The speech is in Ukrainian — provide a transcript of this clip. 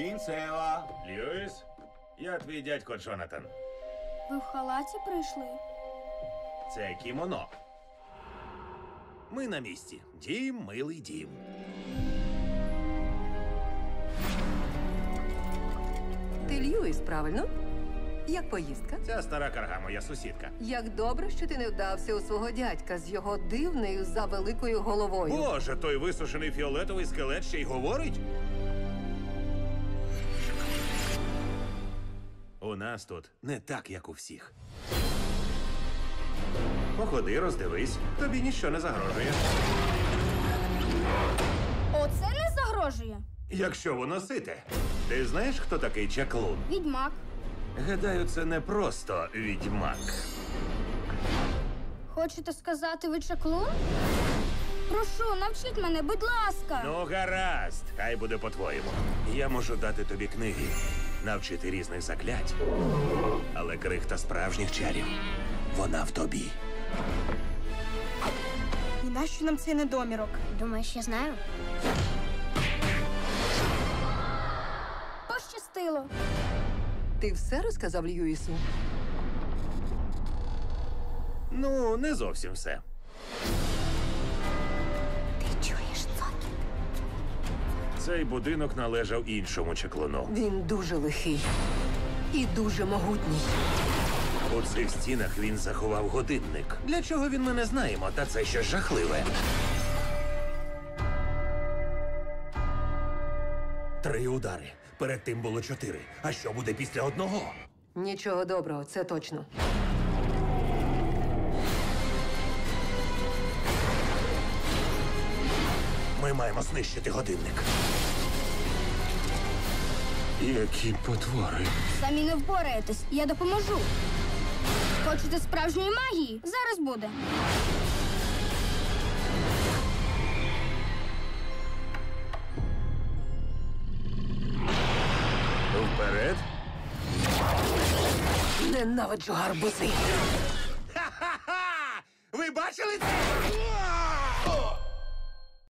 Кінцева. Льюіс, я твій дядько Джонатан. Ви в халаті прийшли? Це кімоно. Ми на місці. Дім, милий дім. Ти Льюіс, правильно? Як поїздка? Ця стара карга моя сусідка. Як добре, що ти не вдався у свого дядька з його дивною завеликою головою. Боже, той висушений фіолетовий скелет ще й говорить? У нас тут не так, як у всіх. Походи, роздивись, тобі ніщо не загрожує. Оце не загрожує. Якщо воно сите. Ти знаєш, хто такий чаклун? Відьмак. Гадаю, це не просто відьмак. Хочете сказати, ви чаклун? Прошу, навчіть мене, будь ласка. Ну, гаразд, хай буде по-твоєму. Я можу дати тобі книги, навчити різних заклять. Але крихта справжніх чарів, вона в тобі. І нащо нам цей недомірок? Думаєш, я знаю? Пощастило. Ти все розказав Льюісу? Ну, не зовсім все. Ти чуєш цокіт? Цей будинок належав іншому чаклуну. Він дуже лихий і дуже могутній. У цих стінах він заховав годинник. Для чого він ми не знаємо, та це щось жахливе. 3 удари. Перед тим було 4. А що буде після одного? Нічого доброго, це точно. Ми маємо знищити годинник. Які потвори. Самі не впораєтесь, я допоможу. Хочете справжньої магії? Зараз буде. Вперед. Ненавиджу гарбузи.